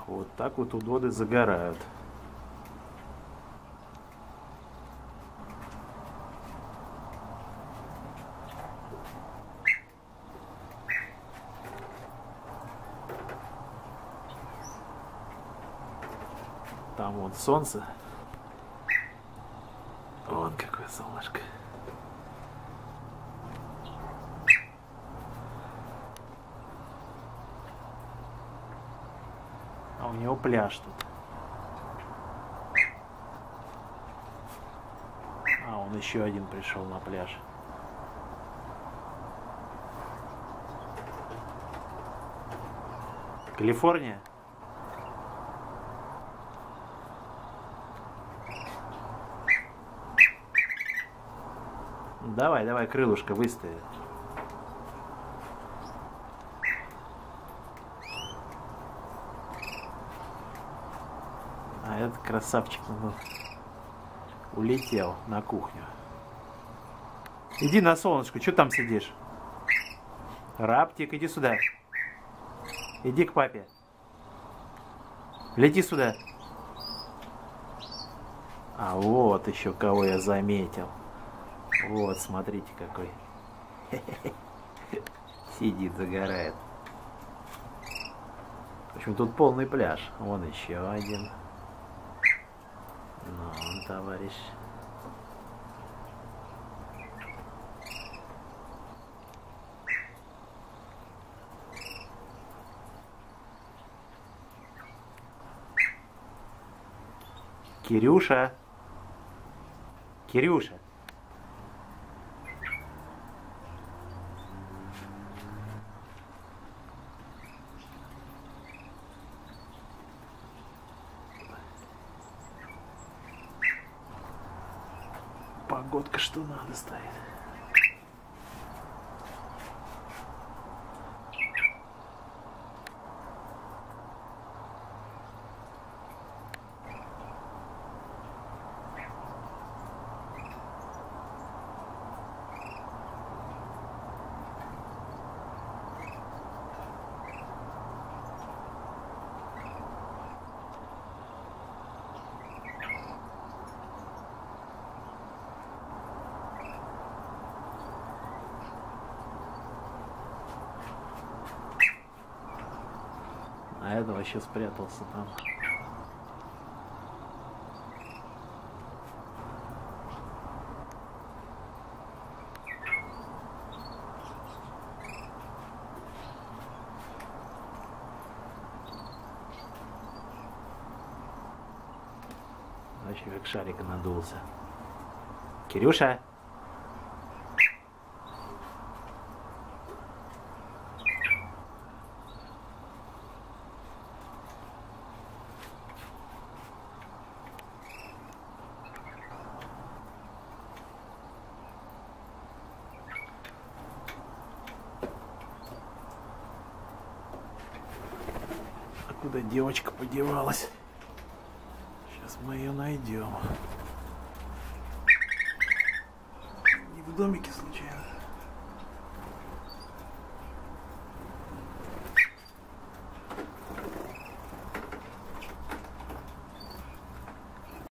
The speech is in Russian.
Вот так вот удоды загорают. Там вон солнце. Вон какое солнышко. А у него пляж тут. А, он еще один пришел на пляж. Калифорния? Давай, давай, крылышко выстави. А этот красавчик улетел на кухню. Иди на солнышко, что там сидишь? Раптик, иди сюда. Иди к папе. Лети сюда. А вот еще кого я заметил. Вот, смотрите какой. Сидит, загорает. В общем, тут полный пляж. Вон еще один. Ну, он, товарищ. Кирюша. Кирюша. Погодка что надо стоит. А это вообще спрятался там. Вообще как шарик надулся. Кирюша! Куда девочка подевалась? Сейчас мы ее найдем. Не в домике случайно.